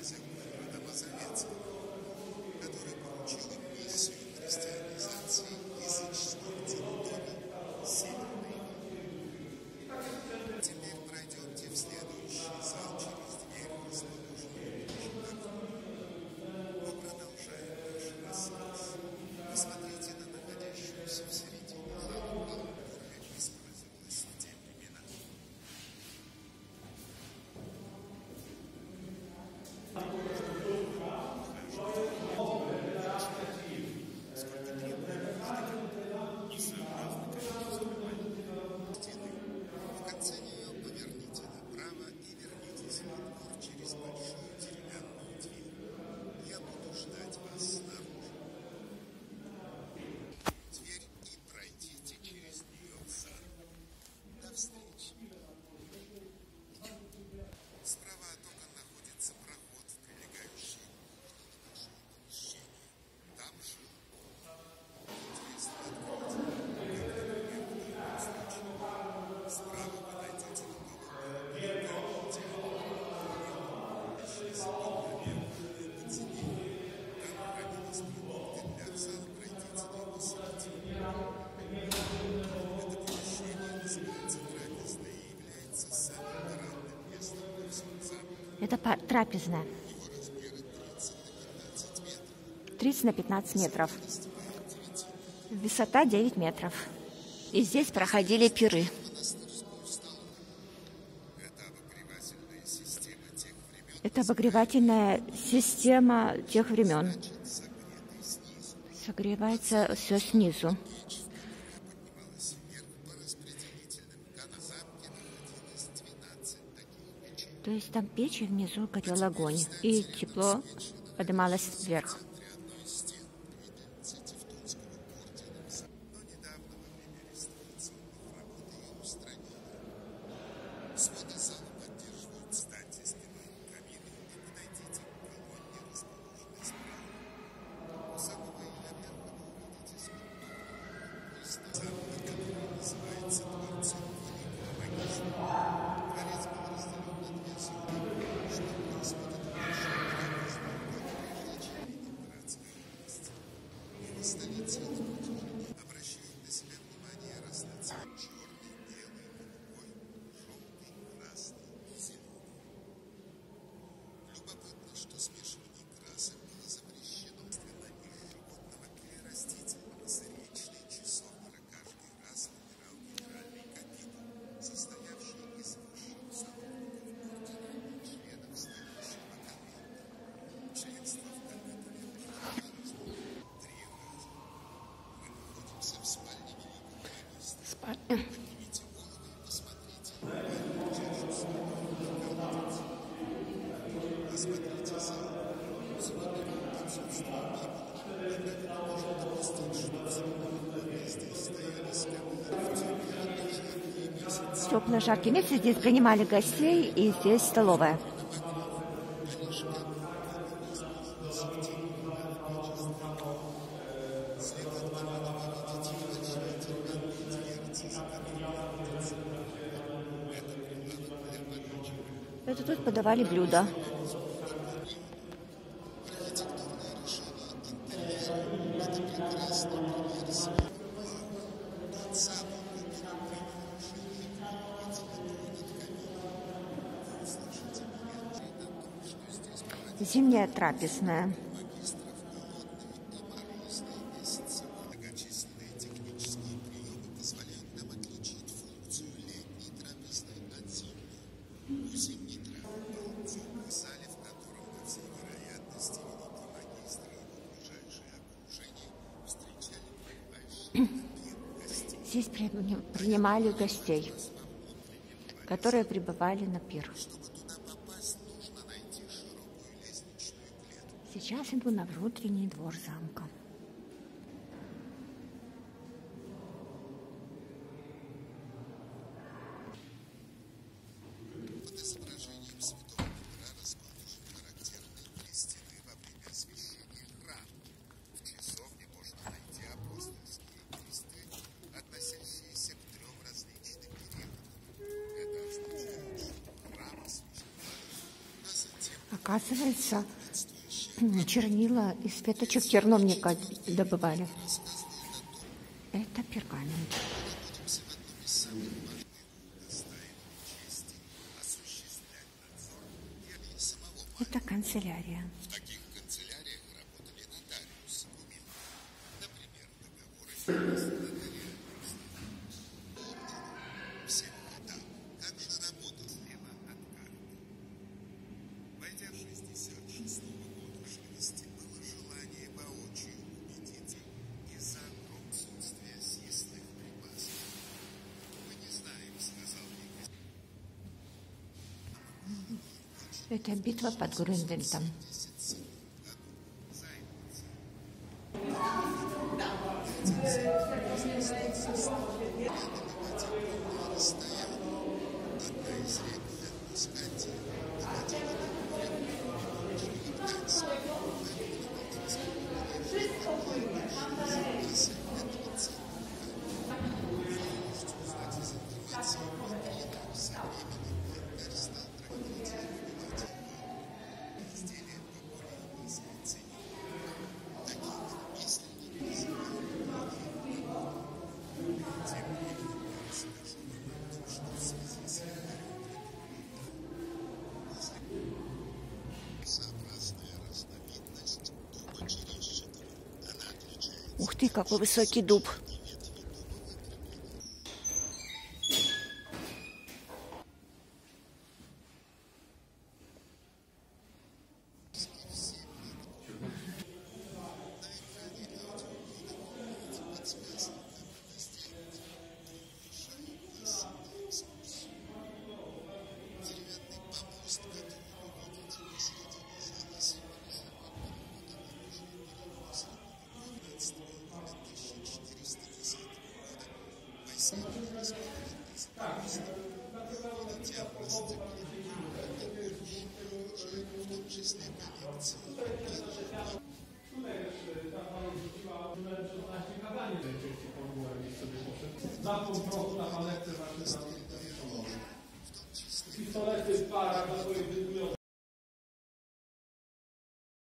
Это трапезная. 30 на 15 метров. Высота 9 метров. И здесь проходили пиры. Это обогревательная система тех времен. Согревается все снизу. То есть там печи, внизу горел огонь, и тепло поднималось вверх. Теплое, жаркое место. Здесь принимали гостей, и здесь столовая. Это тут подавали блюда. Зимняя трапезная. Здесь принимали гостей, которые прибывали на пир. Сейчас иду на внутренний двор замка. Оказывается, чернила из веточек терновника добывали. Это пергамент. Это канцелярия. Это битва под Грюнвальдом. Ух ты, какой высокий дуб. Pistolety, para,